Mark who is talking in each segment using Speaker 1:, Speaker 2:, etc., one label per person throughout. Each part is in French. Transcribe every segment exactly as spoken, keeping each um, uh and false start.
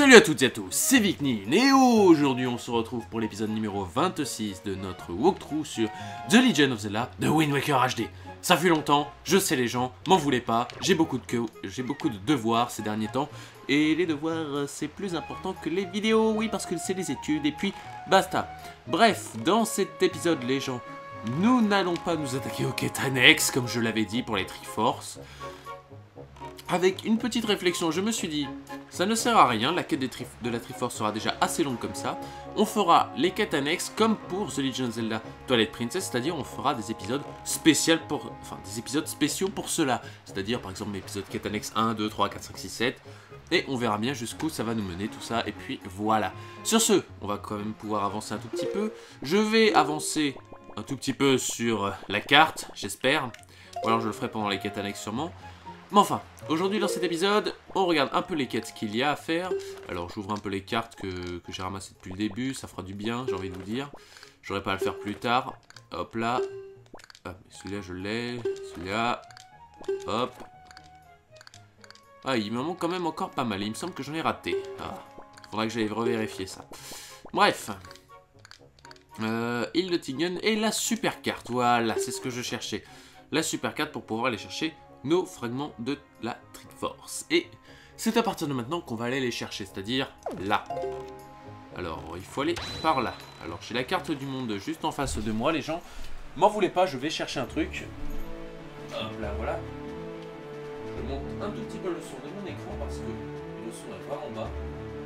Speaker 1: Salut à toutes et à tous, c'est Viknin et aujourd'hui on se retrouve pour l'épisode numéro vingt-six de notre walkthrough sur The Legend of Zelda The Wind Waker H D. Ça fait longtemps, je sais les gens, m'en voulez pas, j'ai beaucoup de que... j'ai beaucoup de devoirs ces derniers temps et les devoirs c'est plus important que les vidéos, oui parce que c'est les études et puis basta. Bref, dans cet épisode les gens, nous n'allons pas nous attaquer aux quêtes annexes comme je l'avais dit pour les Triforce. Avec une petite réflexion, je me suis dit, ça ne sert à rien, la quête des tri de la Triforce sera déjà assez longue comme ça. On fera les quêtes annexes comme pour The Legend of Zelda Twilight Princess, c'est-à-dire on fera des épisodes spéciaux pour, enfin des épisodes spéciaux pour cela. C'est-à-dire par exemple l'épisode quête annexe un, deux, trois, quatre, cinq, six, sept. Et on verra bien jusqu'où ça va nous mener tout ça. Et puis voilà. Sur ce, on va quand même pouvoir avancer un tout petit peu. Je vais avancer un tout petit peu sur la carte, j'espère. Ou alors je le ferai pendant les quêtes annexes sûrement. Mais enfin, aujourd'hui dans cet épisode, on regarde un peu les quêtes qu'il y a à faire. Alors j'ouvre un peu les cartes que, que j'ai ramassées depuis le début, ça fera du bien, j'ai envie de vous dire. J'aurais pas à le faire plus tard. Hop là. Ah, celui-là je l'ai, celui-là. Hop. Ah, il me manque quand même encore pas mal, il me semble que j'en ai raté. Ah, faudra que j'aille revérifier ça. Bref. Euh, île de Tingen et la super carte, voilà, c'est ce que je cherchais. La super carte pour pouvoir aller chercher nos fragments de la Triforce. Et c'est à partir de maintenant qu'on va aller les chercher, c'est-à-dire là. Alors, il faut aller par là. Alors, j'ai la carte du monde juste en face de moi, les gens. M'en voulez pas, je vais chercher un truc. Hop là, voilà. Je monte un tout petit peu le son de mon écran parce que le son est vraiment bas.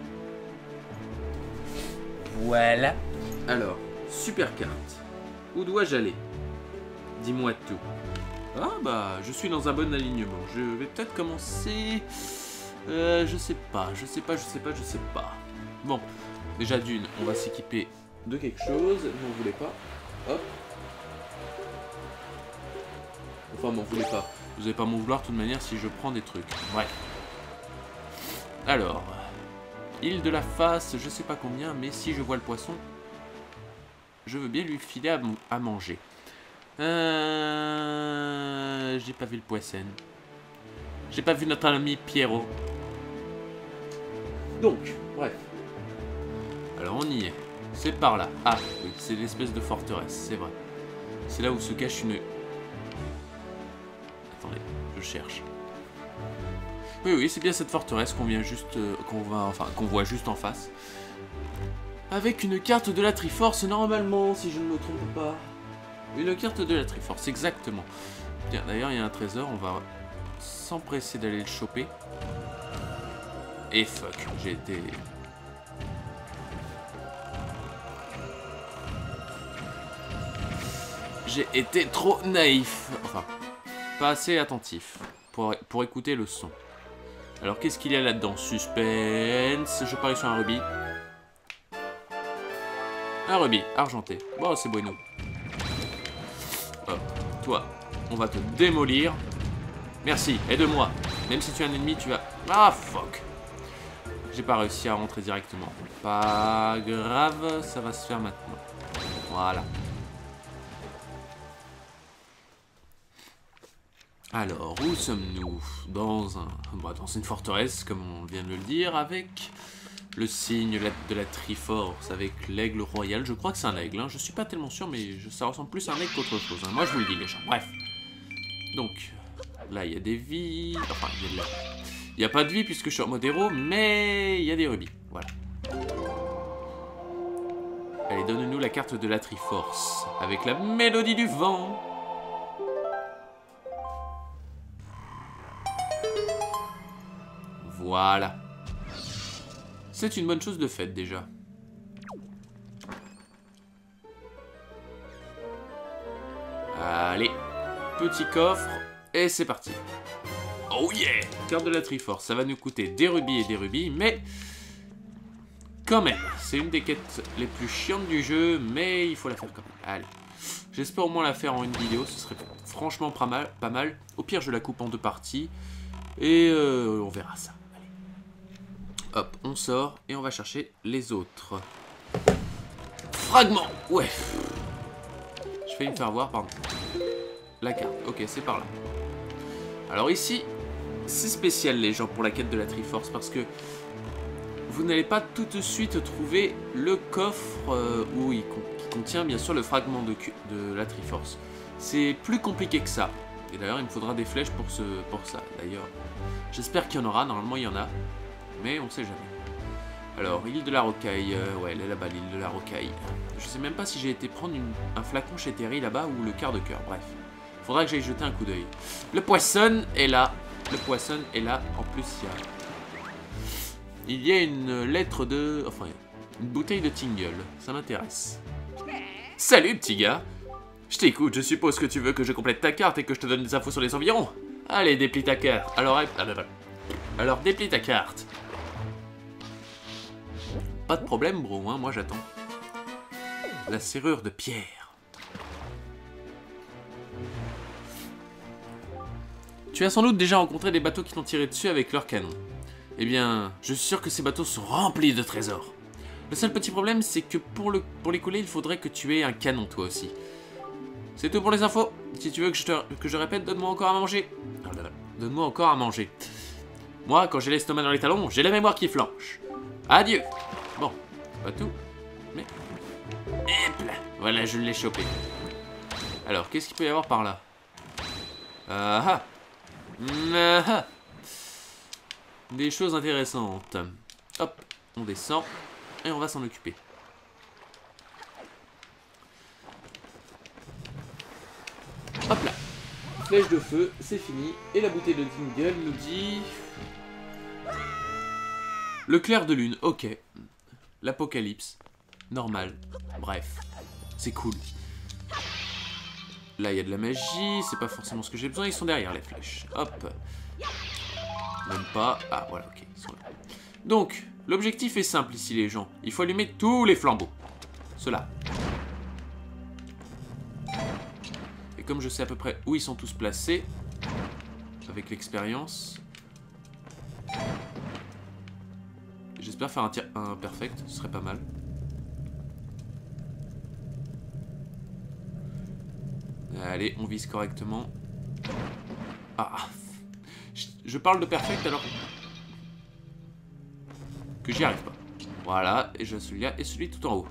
Speaker 1: Voilà. Alors, super carte. Où dois-je aller? Dis-moi tout. Ah bah, je suis dans un bon alignement. Je vais peut-être commencer... Euh, je sais pas, je sais pas, je sais pas, je sais pas. Bon, déjà d'une, on va s'équiper de quelque chose. M'en voulez pas. Hop. Enfin, m'en voulez pas. Vous n'allez pas m'en vouloir de toute manière si je prends des trucs. Bref. Alors, île de la face, je sais pas combien, mais si je vois le poisson, je veux bien lui filer à, à manger. Euh... J'ai pas vu le poisson. J'ai pas vu notre ami Pierrot. Donc, bref. Alors on y est. C'est par là. Ah, oui, c'est l'espèce de forteresse, c'est vrai. C'est là où se cache une... Attendez, je cherche. Oui, oui, c'est bien cette forteresse qu'on vient juste... Euh, qu'on va... Enfin, qu'on voit juste en face. Avec une carte de la Triforce, normalement, si je ne me trompe pas. Une carte de la Triforce, exactement. Tiens, d'ailleurs, il y a un trésor, on va s'empresser d'aller le choper. Et fuck, j'ai été... J'ai été trop naïf. Enfin, pas assez attentif pour, pour écouter le son. Alors, qu'est-ce qu'il y a là-dedans? Suspense. Je parie sur un rubis. Un rubis, argenté. Bon, c'est bueno. Hop, toi, on va te démolir. Merci, aide-moi. Même si tu es un ennemi, tu vas... Ah, fuck. J'ai pas réussi à rentrer directement. Pas grave, ça va se faire maintenant. Voilà. Alors, où sommes-nous? Dans un... Bah, dans une forteresse, comme on vient de le dire, avec... le signe de la Triforce avec l'aigle royal. Je crois que c'est un aigle, hein. Je suis pas tellement sûr, mais je, ça ressemble plus à un aigle qu'autre chose. Hein. Moi, je vous le dis, les gens. Bref. Donc, là, il y a des vies. Enfin, il y a de la... Il n'y a pas de vie puisque je suis en mode héros, mais il y a des rubis. Voilà. Allez, donne-nous la carte de la Triforce avec la mélodie du vent. Voilà. C'est une bonne chose de faite, déjà. Allez. Petit coffre. Et c'est parti. Oh yeah! Carte de la Triforce. Ça va nous coûter des rubis et des rubis, mais... Quand même. C'est une des quêtes les plus chiantes du jeu, mais il faut la faire quand même. Allez. J'espère au moins la faire en une vidéo. Ce serait franchement pas mal. Pas mal. Au pire, je la coupe en deux parties. Et euh, on verra ça. Hop, on sort et on va chercher les autres. Fragment. Ouais. Je vais me faire voir, pardon. La carte. Ok, c'est par là. Alors ici, c'est spécial les gens pour la quête de la Triforce parce que vous n'allez pas tout de suite trouver le coffre euh, où il con qui contient bien sûr le fragment de, de la Triforce. C'est plus compliqué que ça. Et d'ailleurs, il me faudra des flèches pour, ce, pour ça. D'ailleurs, j'espère qu'il y en aura. Normalement, il y en a. Mais on sait jamais. Alors, île de la rocaille. Euh, ouais, elle est là-bas, l'île de la rocaille. Je sais même pas si j'ai été prendre une, un flacon chez Terry là-bas ou le quart de cœur. Bref. Faudra que j'aille jeter un coup d'œil. Le poisson est là. Le poisson est là. En plus, il y a... Il y a une lettre de... Enfin, une bouteille de Tingle. Ça m'intéresse. Salut, petit gars. Je t'écoute, je suppose que tu veux que je complète ta carte et que je te donne des infos sur les environs. Allez, déplie ta carte. Alors, alors déplie ta carte. Pas de problème, bro, hein, moi j'attends. La serrure de pierre. Tu as sans doute déjà rencontré des bateaux qui t'ont tiré dessus avec leurs canons. Eh bien, je suis sûr que ces bateaux sont remplis de trésors. Le seul petit problème, c'est que pour, le, pour les couler, il faudrait que tu aies un canon, toi aussi. C'est tout pour les infos. Si tu veux que je, te, que je répète, donne-moi encore à manger. Donne-moi encore à manger. Moi, quand j'ai l'estomac dans les talons, j'ai la mémoire qui flanche. Adieu. Bon, c'est pas tout. Mais... Hop là. Voilà, je l'ai chopé. Alors, qu'est-ce qu'il peut y avoir par là? Ah ah. Ah. Des choses intéressantes. Hop, on descend. Et on va s'en occuper. Hop là. Flèche de feu, c'est fini. Et la bouteille de Tingle nous dit... Le clair de lune, ok. L'apocalypse. Normal. Bref. C'est cool. Là, il y a de la magie. C'est pas forcément ce que j'ai besoin. Ils sont derrière, les flèches. Hop. Même pas. Ah, voilà, ok. Ils sont là. Donc, l'objectif est simple ici, les gens. Il faut allumer tous les flambeaux. Ceux-là. Et comme je sais à peu près où ils sont tous placés, avec l'expérience... J'espère faire un tir un perfect, ce serait pas mal. Allez, on vise correctement. Ah, je parle de perfect alors que j'y arrive pas. Voilà, et j'ai celui-là et celui tout en haut.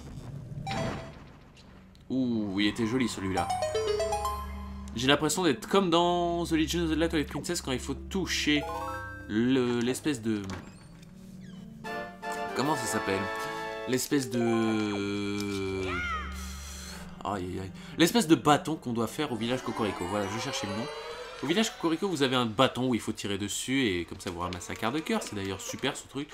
Speaker 1: Ouh, il était joli celui-là. J'ai l'impression d'être comme dans The Legend of Zelda Twilight Princess quand il faut toucher l'espèce de... Comment ça s'appelle? L'espèce de... Aïe aïe aïe. L'espèce de bâton qu'on doit faire au village Cocorico. Voilà, je cherchais le nom. Au village Cocorico, vous avez un bâton où il faut tirer dessus et comme ça vous ramassez un quart de cœur. C'est d'ailleurs super ce truc.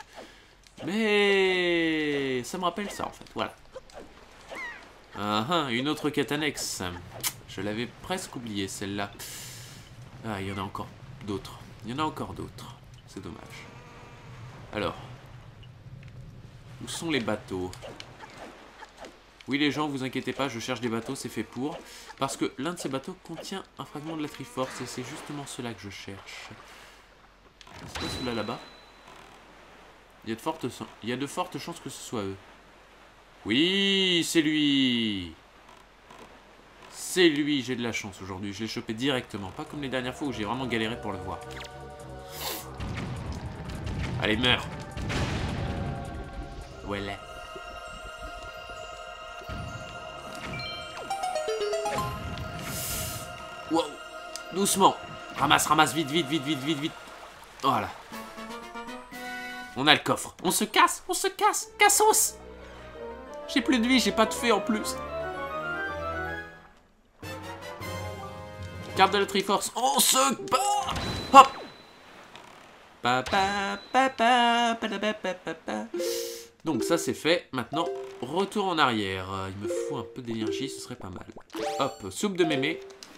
Speaker 1: Mais ça me rappelle ça en fait, voilà. Ah ah, une autre quête annexe. Je l'avais presque oublié celle-là. Ah, il y en a encore d'autres. Il y en a encore d'autres. C'est dommage. Alors... Où sont les bateaux? Oui les gens, vous inquiétez pas, je cherche des bateaux, c'est fait pour. Parce que l'un de ces bateaux contient un fragment de la Triforce et c'est justement cela que je cherche. C'est pas celui-là là-bas? Il y a de fortes, il y a de fortes chances que ce soit eux. Oui, c'est lui. C'est lui, j'ai de la chance aujourd'hui. Je l'ai chopé directement, pas comme les dernières fois où j'ai vraiment galéré pour le voir. Allez, meurs. Voilà. Wow. Doucement. Ramasse, ramasse, vite, vite, vite, vite, vite, vite. Voilà. On a le coffre. On se casse, on se casse. Cassos. J'ai plus de vie, j'ai pas de fée en plus. Carte de la Triforce. On se bat. Hop. Papa, papa, papa, papa. Donc ça c'est fait. Maintenant, retour en arrière. Il me faut un peu d'énergie, ce serait pas mal. Hop, soupe de mémé.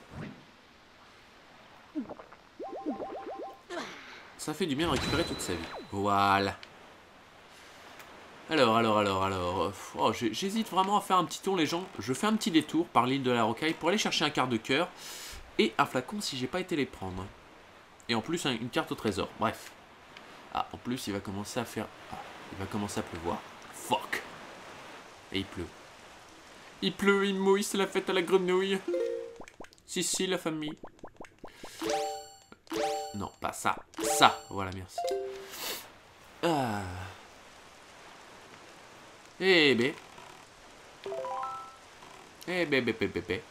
Speaker 1: Ça fait du bien de récupérer toute sa vie. Voilà. Alors, alors, alors, alors... Oh, j'hésite vraiment à faire un petit tour, les gens. Je fais un petit détour par l'île de la Rocaille pour aller chercher un quart de cœur et un flacon si j'ai pas été les prendre. Et en plus, une carte au trésor. Bref. Ah, en plus, il va commencer à faire... Ah, il va commencer à pleuvoir. Fuck. Et il pleut. Il pleut, il mouille, c'est la fête à la grenouille. Si, si, la famille. Non, pas ça. Ça. Voilà, merci. Ah. Eh bé. Eh bé, bé, bé, bé, bé.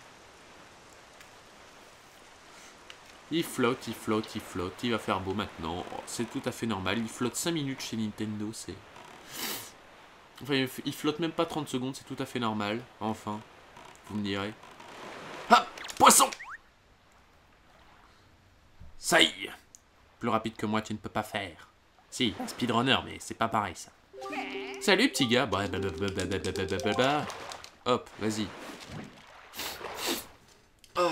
Speaker 1: Il flotte, il flotte, il flotte. Il va faire beau maintenant. Oh, c'est tout à fait normal. Il flotte cinq minutes chez Nintendo. C'est... Enfin, il flotte même pas trente secondes. C'est tout à fait normal. Enfin, vous me direz. Ah, poisson! Ça y est. Plus rapide que moi, tu ne peux pas faire. Si, un speedrunner, mais c'est pas pareil, ça. Salut, petit gars. Bah, bah, bah, bah, bah, bah, bah, bah, bah, bah. Hop, vas-y. Oh.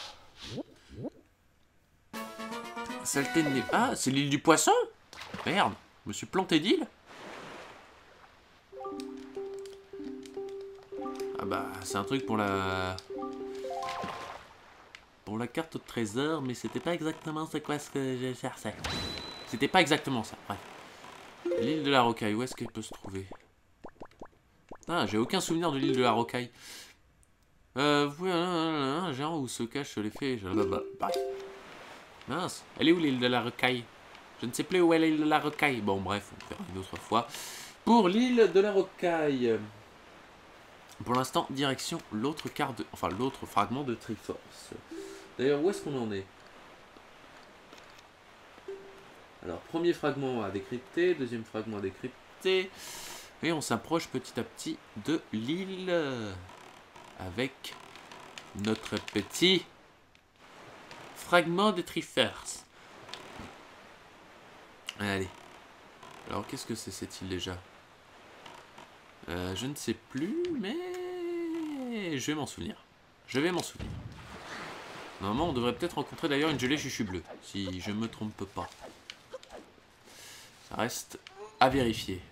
Speaker 1: Saleté de nez. Ah, c'est l'île du poisson? Merde, je me suis planté d'île. Ah bah, c'est un truc pour la... Pour la carte au trésor, mais c'était pas exactement c'est quoi ce que je cherchais. C'était pas exactement ça, bref. L'île de la Rocaille, où est-ce qu'elle peut se trouver? Ah, j'ai aucun souvenir de l'île de la Rocaille. Euh, vous pouvez... Un géant où se cachent les fées... Bref. Mince, elle est où l'île de la Rocaille? Je ne sais plus où est l'île de la Rocaille. Bon, bref, on verra une autre fois. Pour l'île de la Rocaille. Pour l'instant, direction l'autre quart de... Enfin, l'autre fragment de Triforce. D'ailleurs, où est-ce qu'on en est? Alors, premier fragment à décrypter, deuxième fragment à décrypter. Et on s'approche petit à petit de l'île. Avec notre petit fragment de Triforce. Allez. Alors, qu'est-ce que c'est cette île déjà? euh, Je ne sais plus, mais... Je vais m'en souvenir. Je vais m'en souvenir. Normalement, on devrait peut-être rencontrer d'ailleurs une gelée chuchu bleue, si je me trompe pas. Ça reste à vérifier.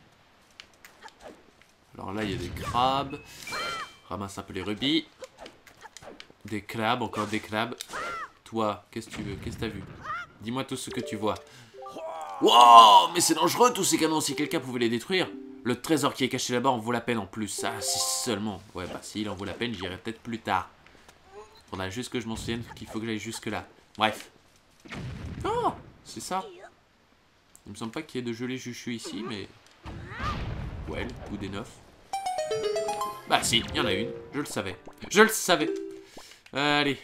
Speaker 1: Alors là, il y a des crabes. Ramasse un peu les rubis. Des crabes, encore des crabes. Toi, qu'est-ce que tu veux? Qu'est-ce que t'as vu? Dis-moi tout ce que tu vois. Wow, mais c'est dangereux tous ces canons. Si quelqu'un pouvait les détruire, le trésor qui est caché là-bas en vaut la peine en plus. Ah, si seulement. Ouais, bah s'il en vaut la peine, j'irai peut-être plus tard. Faudra juste que je m'en souvienne qu'il faut que j'aille jusque là. Bref. Oh, c'est ça. Il me semble pas qu'il y ait de gelée chuchu ici, mais... Well, ou des neufs. Bah si, il y en a une. Je le savais. Je le savais. Allez.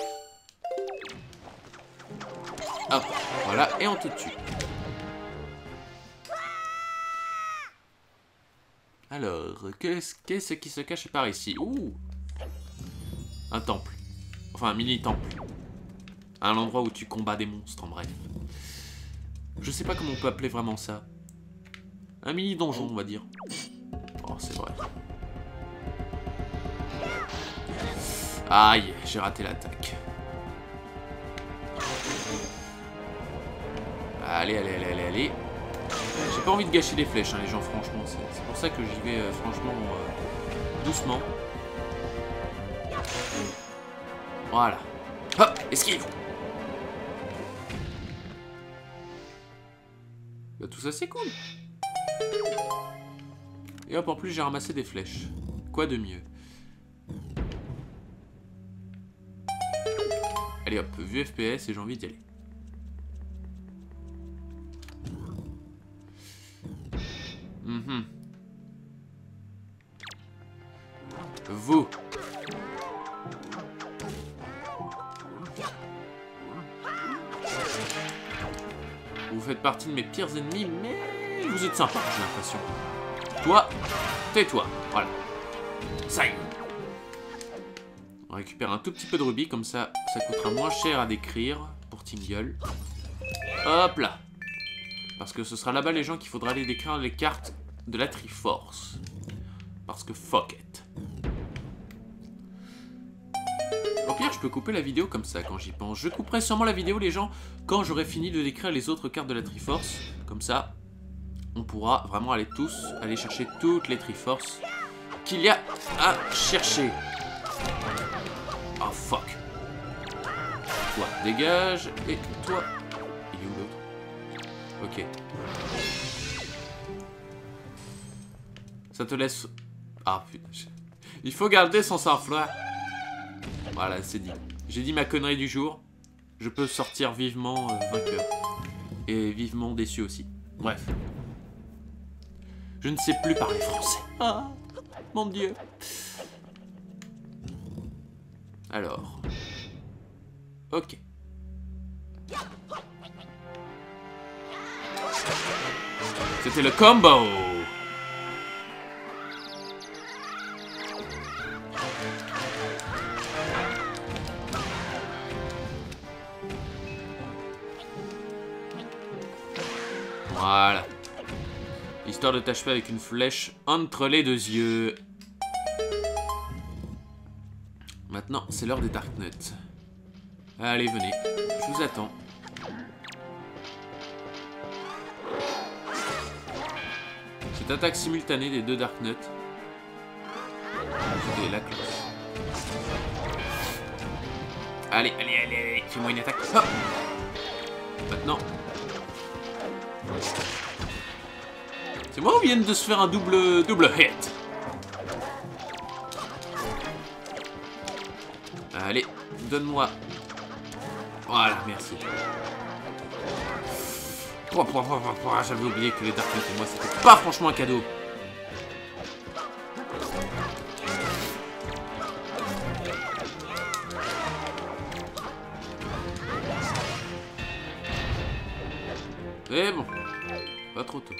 Speaker 1: Hop, voilà, et on te tue. Alors, qu'est-ce qu'est-ce qui se cache par ici? Ouh, un temple. Enfin, un mini-temple. Un endroit où tu combats des monstres, en bref. Je sais pas comment on peut appeler vraiment ça. Un mini-donjon, on va dire. Oh, c'est vrai. Aïe, j'ai raté l'attaque. Allez, allez, allez, allez, allez. J'ai pas envie de gâcher les flèches, hein, les gens, franchement. C'est pour ça que j'y vais, euh, franchement, euh, doucement. Voilà. Hop, esquive. Bah, tout ça, c'est cool. Et hop, en plus, j'ai ramassé des flèches. Quoi de mieux? Allez, hop, vue F P S et j'ai envie d'y aller. Mm-hmm. Vous. Vous faites partie de mes pires ennemis, mais vous êtes sympa, j'ai l'impression. Toi, tais-toi. Voilà. Ça y est. On récupère un tout petit peu de rubis, comme ça, ça coûtera moins cher à décrire pour Tingle. Hop là. Parce que ce sera là-bas les gens qu'il faudra aller décrire les cartes de la Triforce. Parce que fuck it. Au pire, je peux couper la vidéo comme ça quand j'y pense. Je couperai sûrement la vidéo, les gens, quand j'aurai fini de décrire les autres cartes de la Triforce. Comme ça, on pourra vraiment aller tous, aller chercher toutes les Triforces qu'il y a à chercher. Oh fuck. Toi, dégage. Et toi... Il est où l'autre? Ok. Ça te laisse... Ah putain. Il faut garder son sang-froid. Voilà, c'est dit. J'ai dit ma connerie du jour. Je peux sortir vivement euh, vainqueur. Et vivement déçu aussi. Bref. Je ne sais plus parler français. Ah, mon Dieu. Alors. Ok. C'était le combo. Voilà. Histoire de t'achever avec une flèche entre les deux yeux. Maintenant, c'est l'heure des Darknuts. Allez, venez. Je vous attends. Cette attaque simultanée des deux Darknuts. C'était la cloche. Allez, allez, allez, allez. Fais-moi une attaque. Hop. Maintenant. C'est moi ou viennent de se faire un double, double hit? Allez, donne-moi. Voilà, merci. J'avais oublié que les Darknuts et moi, c'était pas franchement un cadeau. Mais bon, pas trop tôt.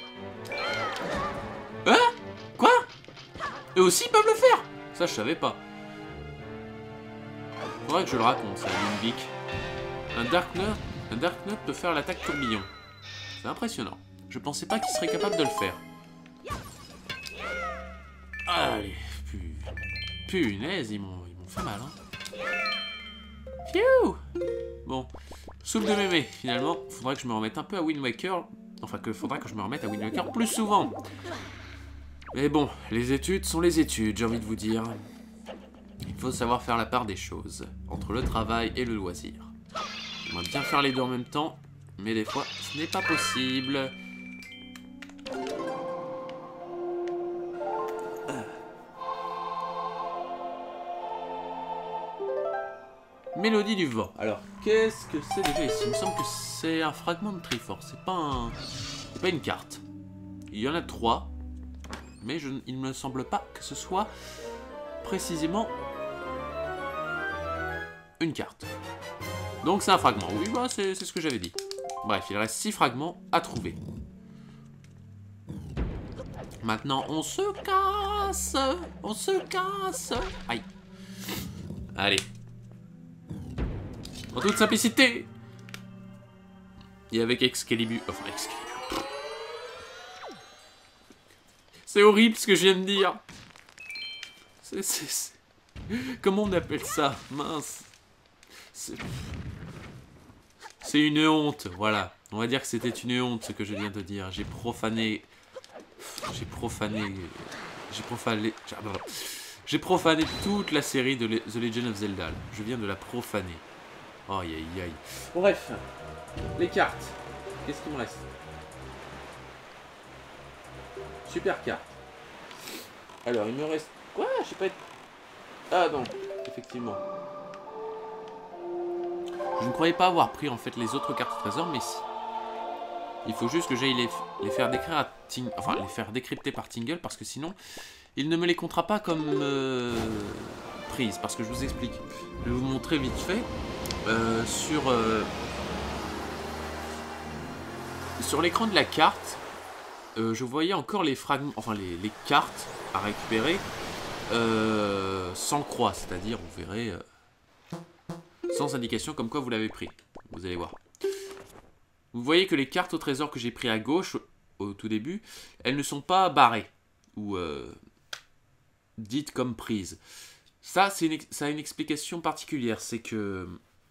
Speaker 1: Hein? Quoi? Eux aussi ils peuvent le faire? Ça, je savais pas. Faudrait que je le raconte, ça, Link. Un Darknut, un Darknut peut faire l'attaque tourbillon. C'est impressionnant. Je pensais pas qu'il serait capable de le faire. Allez, pu... punaise, ils m'ont fait mal, hein. Phew. Bon, soupe de mémé, finalement. Faudrait que je me remette un peu à Wind Waker. Enfin, que faudrait que je me remette à Wind Waker plus souvent. Mais bon, les études sont les études, j'ai envie de vous dire. Il faut savoir faire la part des choses, entre le travail et le loisir. J'aimerais bien faire les deux en même temps, mais des fois, ce n'est pas possible. Mélodie du vent. Alors, qu'est-ce que c'est déjà ici? Il me semble que c'est un fragment de Triforce. C'est pas un... c'est pas une carte. Il y en a trois, mais je... il ne me semble pas que ce soit précisément une carte. Donc c'est un fragment. Oui, bah, c'est ce que j'avais dit. Bref, il reste six fragments à trouver. Maintenant, on se casse. On se casse. Aïe. Allez. En toute simplicité. Et avec Excalibur. Enfin, Excalibur. C'est horrible ce que je viens de dire. C'est... Comment on appelle ça? Mince. C'est une honte, voilà. On va dire que c'était une honte ce que je viens de dire. J'ai profané... J'ai profané... J'ai profané... J'ai profané toute la série de The Legend of Zelda. Je viens de la profaner. Aïe aïe aïe. Bref. Les cartes. Qu'est-ce qu'il me reste? Super carte. Alors, il me reste... Quoi? Je sais pas... Ah non, effectivement. Je ne croyais pas avoir pris en fait les autres cartes trésor, mais si. Il faut juste que j'aille les, les faire décrire à Ting... enfin les faire décrypter par Tingle, parce que sinon il ne me les comptera pas comme euh, prise. Parce que je vous explique. Je vais vous montrer vite fait euh, sur euh, sur l'écran de la carte. Euh, je voyais encore les fragments, enfin les, les cartes à récupérer euh, sans croix, c'est-à-dire on verrait. Euh, sans indication comme quoi vous l'avez pris. Vous allez voir. Vous voyez que les cartes au trésor que j'ai pris à gauche, au tout début, elles ne sont pas barrées. Ou euh, dites comme prises. Ça, une, ça a une explication particulière. C'est que...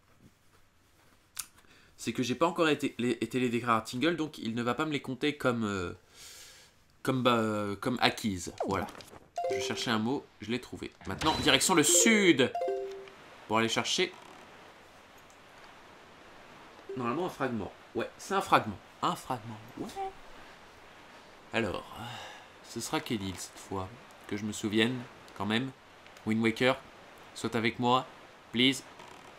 Speaker 1: C'est que j'ai pas encore été les, été les déclarer à Tingle, donc il ne va pas me les compter comme... Euh, comme, bah, comme acquises. Voilà. Je cherchais un mot, je l'ai trouvé. Maintenant, direction le sud. Pour aller chercher... Normalement un fragment. Ouais, c'est un fragment. Un fragment. Ouais. Alors, ce sera quelle île cette fois? Que je me souvienne, quand même. Wind Waker, saute avec moi, please.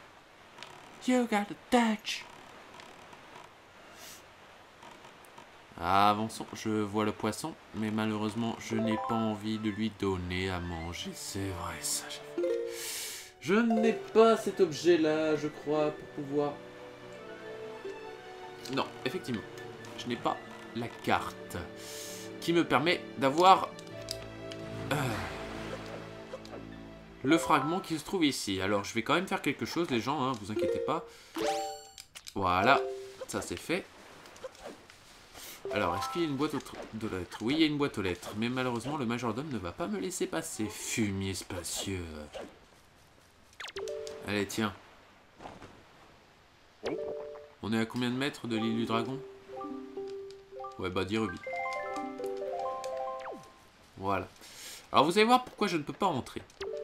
Speaker 1: You got a touch. Avançons, je vois le poisson, mais malheureusement, je n'ai pas envie de lui donner à manger. C'est vrai, ça. Je n'ai pas cet objet-là, je crois, pour pouvoir... Non, effectivement, je n'ai pas la carte qui me permet d'avoir euh, le fragment qui se trouve ici. Alors, je vais quand même faire quelque chose, les gens, hein, vous inquiétez pas. Voilà, ça c'est fait. Alors, est-ce qu'il y a une boîte aux lettres? Oui, il y a une boîte aux lettres, mais malheureusement, le majordome ne va pas me laisser passer. Fumier spacieux. Allez, tiens. On est à combien de mètres de l'île du dragon? Ouais, bah, dix rubis. Voilà. Alors, vous allez voir pourquoi je ne peux pas rentrer.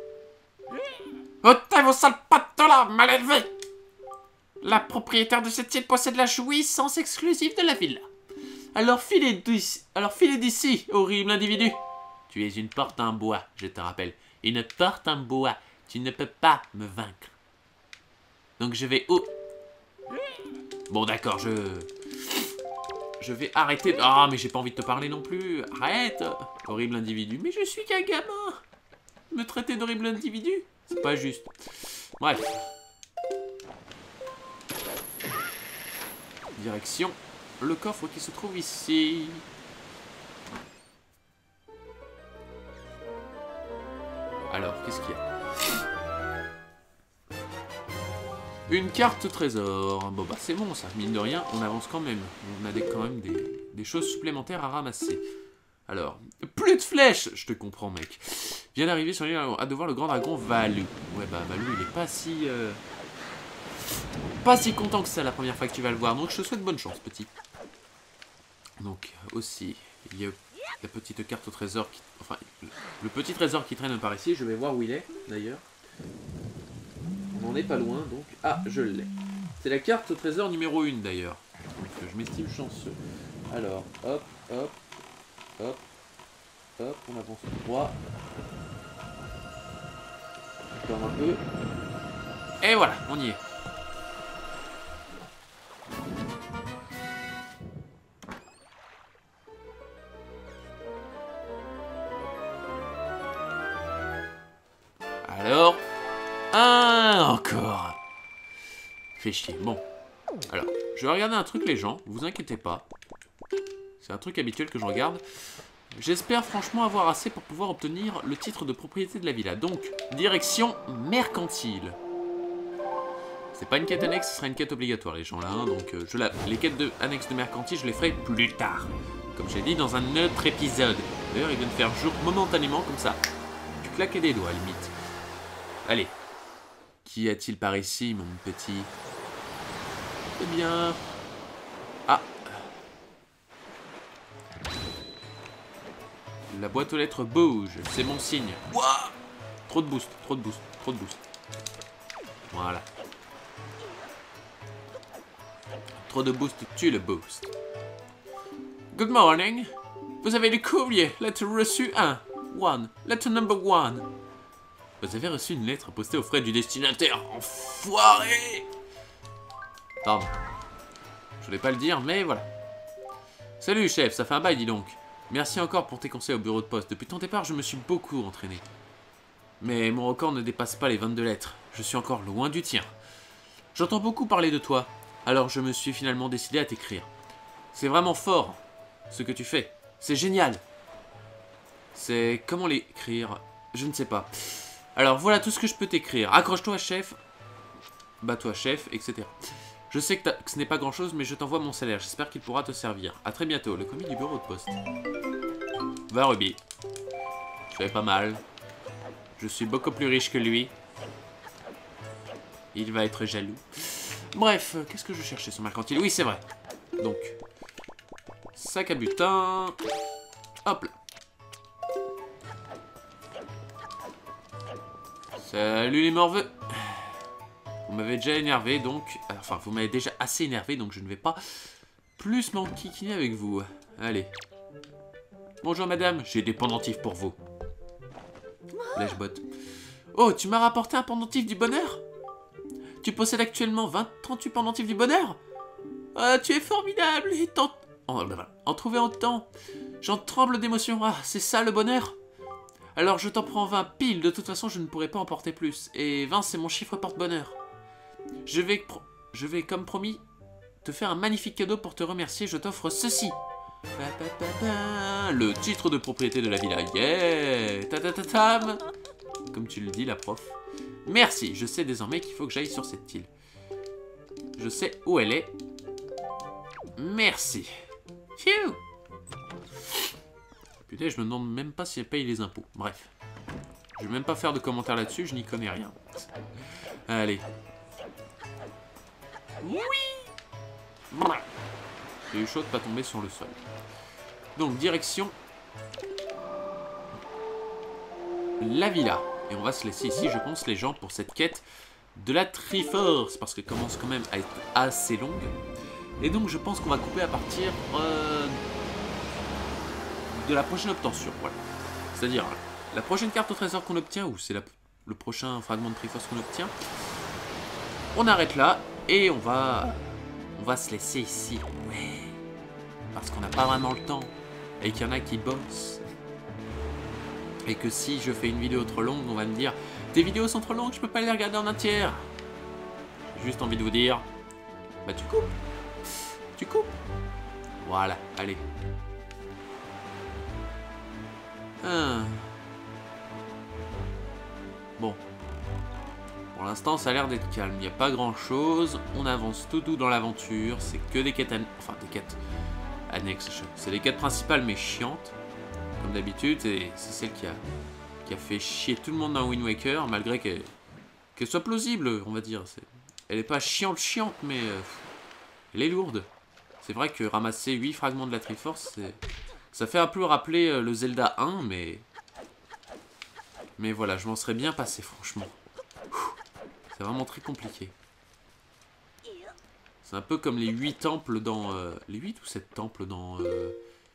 Speaker 1: Ôtez vos sales pattes de là, mal élevé! La propriétaire de cette île possède la jouissance exclusive de la villa. Alors filez d'ici, alors filez d'ici, horrible individu. Tu es une porte en bois, je te rappelle. Une porte en bois. Tu ne peux pas me vaincre. Donc je vais... Oh. Bon d'accord, je... Je vais arrêter... Ah, mais j'ai pas envie de te parler non plus. Arrête, horrible individu. Mais je suis qu'un gamin. Me traiter d'horrible individu, c'est pas juste. Bref. Direction... le coffre qui se trouve ici. Alors, qu'est-ce qu'il y a? Une carte trésor. Bon bah c'est bon ça, mine de rien, on avance quand même. On a des, quand même des, des choses supplémentaires à ramasser. Alors, plus de flèches. Je te comprends mec. Vient d'arriver sur l'île à devoir le grand dragon Valou. Ouais bah Valou il est pas si... Euh, pas si content que ça la première fois que tu vas le voir. Donc je te souhaite bonne chance petit. Donc aussi, il y a la petite carte au trésor, qui, enfin le petit trésor qui traîne par ici, je vais voir où il est d'ailleurs. On n'en est pas loin donc, ah je l'ai. C'est la carte au trésor numéro un d'ailleurs, donc je m'estime chanceux. Alors hop, hop, hop, hop, on avance droit. Encore un peu. Et voilà, on y est. Alors, ah, encore. Fait chier. Bon, alors, je vais regarder un truc les gens, vous inquiétez pas. C'est un truc habituel que je regarde. J'espère franchement avoir assez pour pouvoir obtenir le titre de propriété de la villa. Donc, direction mercantile. C'est pas une quête annexe, ce sera une quête obligatoire les gens là. Hein, donc, euh, je la... les quêtes de... annexes de mercantile, je les ferai plus tard. Comme j'ai dit dans un autre épisode. D'ailleurs, il vient de faire jour momentanément comme ça. Tu claquais des doigts, limite. Allez. Qu'y a-t-il par ici, mon petit? Eh bien... Ah. La boîte aux lettres bouge. C'est mon signe. Ouah, trop de boost, trop de boost, trop de boost. Voilà. Trop de boost tue le boost. Good morning. Vous avez le courrier. Lettre reçue un. One. Lettre number one. Vous avez reçu une lettre postée aux frais du destinataire. Enfoiré! Pardon. Je voulais pas le dire, mais voilà. Salut, chef, ça fait un bail, dis donc. Merci encore pour tes conseils au bureau de poste. Depuis ton départ, je me suis beaucoup entraîné. Mais mon record ne dépasse pas les vingt-deux lettres. Je suis encore loin du tien. J'entends beaucoup parler de toi. Alors je me suis finalement décidé à t'écrire. C'est vraiment fort, ce que tu fais. C'est génial. C'est... comment l'écrire? Je ne sais pas. Alors voilà tout ce que je peux t'écrire. Accroche-toi chef. Bats-toi chef, et cetera. Je sais que, que ce n'est pas grand chose, mais je t'envoie mon salaire. J'espère qu'il pourra te servir. A très bientôt, le commis du bureau de poste. Va Ruby. Je fais pas mal. Je suis beaucoup plus riche que lui. Il va être jaloux. Bref, qu'est-ce que je cherchais sur mercantile? Oui, c'est vrai. Donc, sac à butin. Hop là. Salut les morveux. Vous m'avez déjà énervé, donc... Enfin, vous m'avez déjà assez énervé, donc je ne vais pas plus m'enquiquiner avec vous. Allez. Bonjour madame, j'ai des pendentifs pour vous. Lèche-bot. Oh, tu m'as rapporté un pendentif du bonheur? Tu possèdes actuellement vingt, trente-huit pendentifs du bonheur? Ah, tu es formidable et tant, En, en trouver autant. J'en tremble d'émotion. Ah, c'est ça le bonheur? Alors je t'en prends vingt piles. De toute façon, je ne pourrai pas en porter plus. Et vingt, c'est mon chiffre porte-bonheur. Je vais, je vais, comme promis, te faire un magnifique cadeau pour te remercier. Je t'offre ceci. Ba, ba, ba, ba. Le titre de propriété de la villa. Yeah. Ta, ta, ta, tam. Comme tu le dis, la prof. Merci. Je sais désormais qu'il faut que j'aille sur cette île. Je sais où elle est. Merci. Phew. Putain, je me demande même pas si elle paye les impôts. Bref. Je vais même pas faire de commentaires là-dessus, je n'y connais rien. Allez. Oui. J'ai eu chaud de pas tomber sur le sol. Donc, direction la villa. Et on va se laisser ici, je pense, les gens, pour cette quête de la Triforce. Parce qu'elle commence quand même à être assez longue. Et donc, je pense qu'on va couper à partir euh, de la prochaine obtention. Voilà. C'est-à-dire, la prochaine carte au trésor qu'on obtient, ou c'est le prochain fragment de Triforce qu'on obtient, on arrête là et on va, on va se laisser ici. Ouais. Parce qu'on n'a pas vraiment le temps. Et qu'il y en a qui bossent. Et que si je fais une vidéo trop longue, on va me dire tes vidéos sont trop longues, je peux pas les regarder en entière. J'ai juste envie de vous dire, bah tu coupes. Tu coupes. Voilà, allez. Ah. Bon. Pour l'instant, ça a l'air d'être calme. Il n'y a pas grand-chose. On avance tout doux dans l'aventure. C'est que des quêtes... An... Enfin, des quêtes annexes. C'est des quêtes principales, mais chiantes. Comme d'habitude. Et c'est celle qui a... qui a fait chier tout le monde dans Wind Waker, malgré qu'elle qu'elle soit plausible, on va dire. Elle n'est pas chiante, chiante, mais... Euh... elle est lourde. C'est vrai que ramasser huit fragments de la Triforce, ça fait un peu rappeler le Zelda un, mais... Mais voilà, je m'en serais bien passé, franchement. C'est vraiment très compliqué. C'est un peu comme les huit temples dans... Euh... Les huit ou sept temples dans... Euh...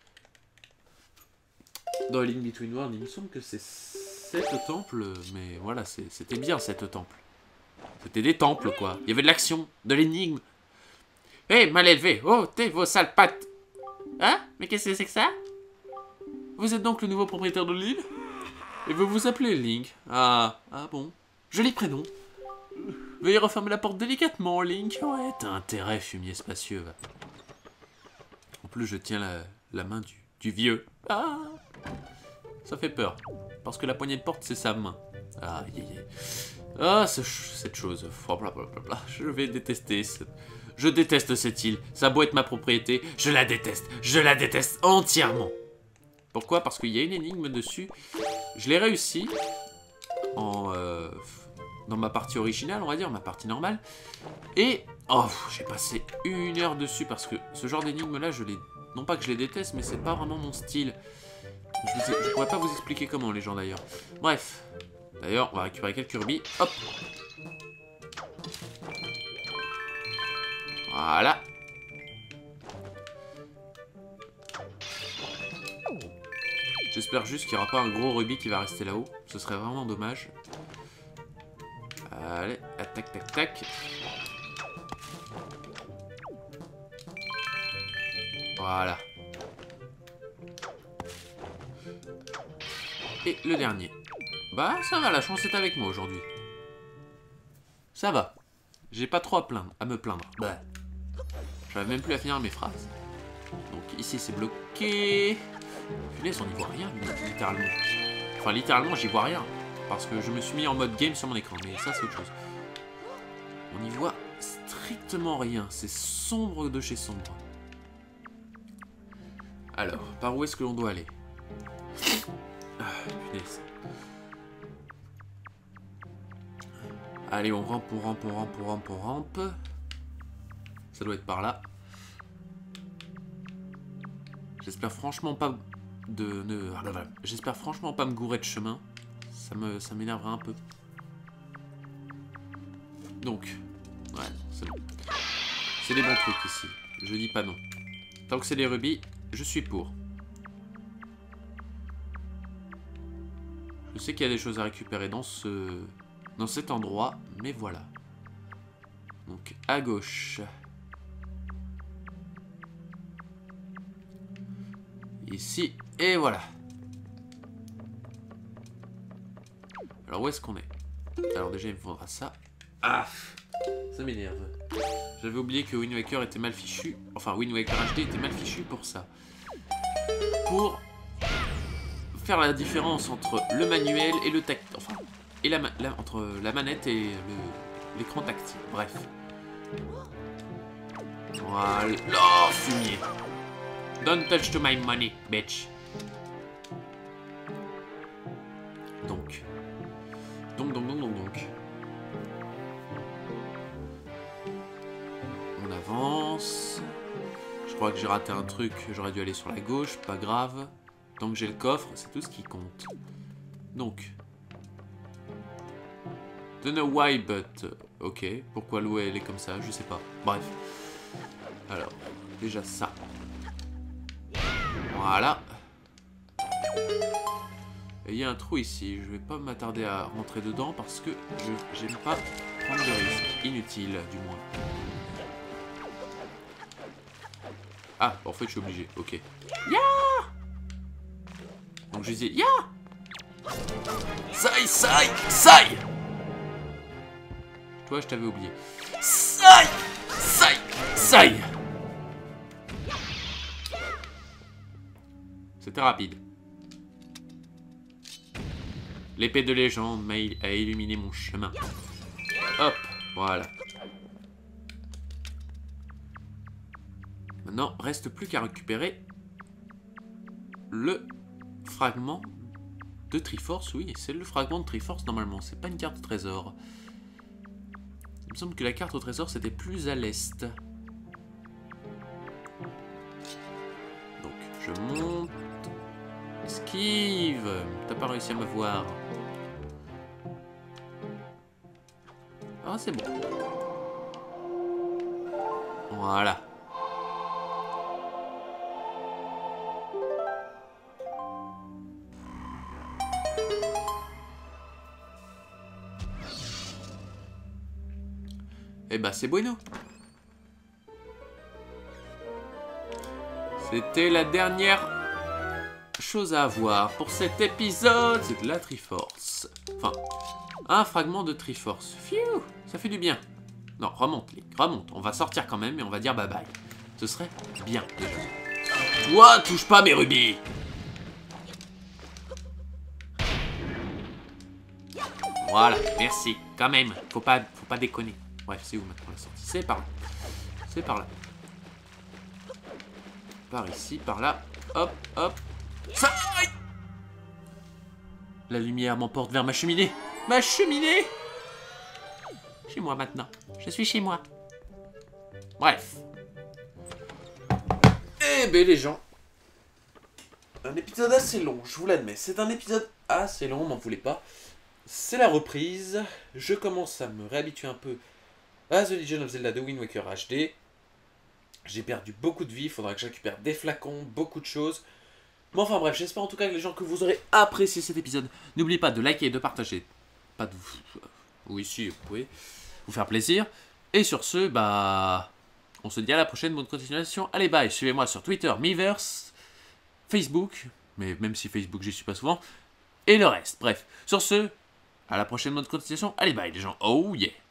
Speaker 1: Dans Link Between Worlds, il me semble que c'est sept temples, mais voilà, c'était bien sept temples. C'était des temples, quoi. Il y avait de l'action, de l'énigme. Hé, hey, mal élevé, oh, t'es vos sales pattes. Hein? Mais qu'est-ce que c'est que ça? Vous êtes donc le nouveau propriétaire de l'île? Et vous vous appelez Link? Ah, ah bon. Joli prénom. Veuillez refermer la porte délicatement, Link. Ouais, t'as intérêt, fumier spacieux. Va. En plus, je tiens la, la main du, du vieux. Ah, ça fait peur. Parce que la poignée de porte, c'est sa main. Ah, yeah, yeah. Ah, ce, cette chose. Blablabla. Je vais détester ce... Je déteste cette île. Ça a beau être ma propriété, je la déteste. Je la déteste entièrement. Pourquoi? Parce qu'il y a une énigme dessus. Je l'ai réussi en, euh, dans ma partie originale, on va dire, ma partie normale. Et oh, j'ai passé une heure dessus parce que ce genre d'énigme-là, je les, non pas que je les déteste, mais c'est pas vraiment mon style. Je, vous, je pourrais pas vous expliquer comment, les gens, d'ailleurs. Bref. D'ailleurs, on va récupérer quelques rubis. Hop. Voilà. J'espère juste qu'il n'y aura pas un gros rubis qui va rester là-haut. Ce serait vraiment dommage. Allez, tac, tac, tac. Voilà. Et le dernier. Bah, ça va, la chance est avec moi aujourd'hui. Ça va. J'ai pas trop à plaindre, à me plaindre. Bah. J'arrive même plus à finir mes phrases. Donc ici c'est bloqué. Punaise, on n'y voit rien, littéralement. Enfin, littéralement, j'y vois rien. Parce que je me suis mis en mode game sur mon écran. Mais ça, c'est autre chose. On n'y voit strictement rien. C'est sombre de chez sombre. Alors, par où est-ce que l'on doit aller? Ah, punaise. Allez, on rampe, on rampe, on rampe, on rampe, on rampe. Ça doit être par là. J'espère franchement pas de... de... J'espère franchement pas me gourer de chemin. Ça me, ça m'énervera un peu. Donc, ouais, c'est bon. C'est des bons trucs ici. Je dis pas non. Tant que c'est des rubis, je suis pour. Je sais qu'il y a des choses à récupérer dans ce... dans cet endroit, mais voilà. Donc, à gauche. ici, et voilà. Alors, où est-ce qu'on est? Alors, déjà, il me faudra ça. Ah, ça m'énerve. J'avais oublié que Wind Waker était mal fichu. Enfin, Wind Waker H D était mal fichu pour ça. Pour faire la différence entre le manuel et le tact... Enfin, et la, la, entre la manette et l'écran tactile. Bref. Voilà. Oh, fumier. Don't touch to my money, bitch. Donc. Donc, donc, donc, donc, donc. On avance. Je crois que j'ai raté un truc. J'aurais dû aller sur la gauche. Pas grave. Tant que j'ai le coffre, c'est tout ce qui compte. Donc. Don't know why, but... Ok. Pourquoi l'eau, elle est comme ça? Je sais pas. Bref. Alors. Déjà ça. Voilà. Et il y a un trou ici. Je vais pas m'attarder à rentrer dedans parce que je j'aime pas prendre de risques. Inutile, du moins. Ah, en fait, je suis obligé. Ok. Ya! Donc je disais, ya! Sai, sai, sai! Toi, je t'avais oublié. Sai! Sai! Sai! C'était rapide. L'épée de légende m'a a illuminé mon chemin. Hop, voilà. Maintenant, reste plus qu'à récupérer le fragment de Triforce. Oui, c'est le fragment de Triforce normalement. C'est pas une carte au trésor. Il me semble que la carte au trésor c'était plus à l'est. Donc, je monte. Esquive. T'as pas réussi à me voir. Ah, c'est bon. Voilà. Eh bah, c'est bueno. C'était la dernière chose à avoir pour cet épisode. C'est de la Triforce. Enfin, un fragment de Triforce. Phew, ça fait du bien. Non, remonte, Link, remonte. On va sortir quand même et on va dire bye bye. Ce serait bien, déjà. Toi, touche pas mes rubis. Voilà, merci. Quand même, faut pas, faut pas déconner. Bref, c'est où maintenant la sortie? C'est par là. C'est par là. Par ici, par là. Hop, hop. Ça. La lumière m'emporte vers ma cheminée. Ma cheminée. Chez moi maintenant. Je suis chez moi. Bref. Eh ben les gens. Un épisode assez long, je vous l'admets. C'est un épisode assez long, m'en voulez pas. C'est la reprise. Je commence à me réhabituer un peu à The Legend of Zelda de Wind Waker H D. J'ai perdu beaucoup de vie, il faudra que je récupère des flacons, beaucoup de choses. Mais enfin bref, j'espère en tout cas que les gens que vous aurez apprécié cet épisode. N'oubliez pas de liker et de partager. Pas de vous... Oui, si, vous pouvez vous faire plaisir. Et sur ce, bah... on se dit à la prochaine, bonne continuation. Allez, bye, suivez-moi sur Twitter, Miiverse, Facebook, mais même si Facebook, j'y suis pas souvent. Et le reste, bref. Sur ce, à la prochaine, bonne continuation. Allez, bye les gens. Oh yeah.